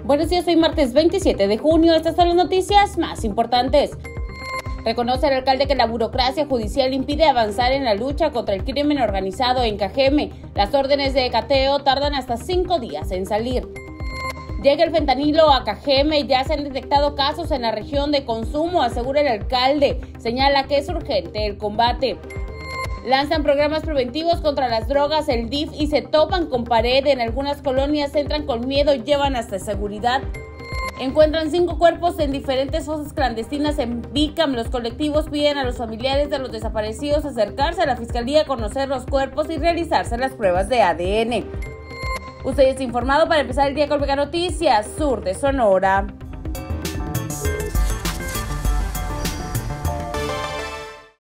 Buenos días, hoy martes 27 de junio. Estas son las noticias más importantes. Reconoce el alcalde que la burocracia judicial impide avanzar en la lucha contra el crimen organizado en Cajeme. Las órdenes de cateo tardan hasta 5 días en salir. Llega el fentanilo a Cajeme y ya se han detectado casos en la región de consumo, asegura el alcalde. Señala que es urgente el combate. Lanzan programas preventivos contra las drogas, el DIF, y se topan con pared. En algunas colonias entran con miedo y llevan hasta seguridad. Encuentran 5 cuerpos en diferentes fosas clandestinas en Bicam. Los colectivos piden a los familiares de los desaparecidos acercarse a la fiscalía, conocer los cuerpos y realizarse las pruebas de ADN. Usted está informado para empezar el día con Mega Noticias, Sur de Sonora.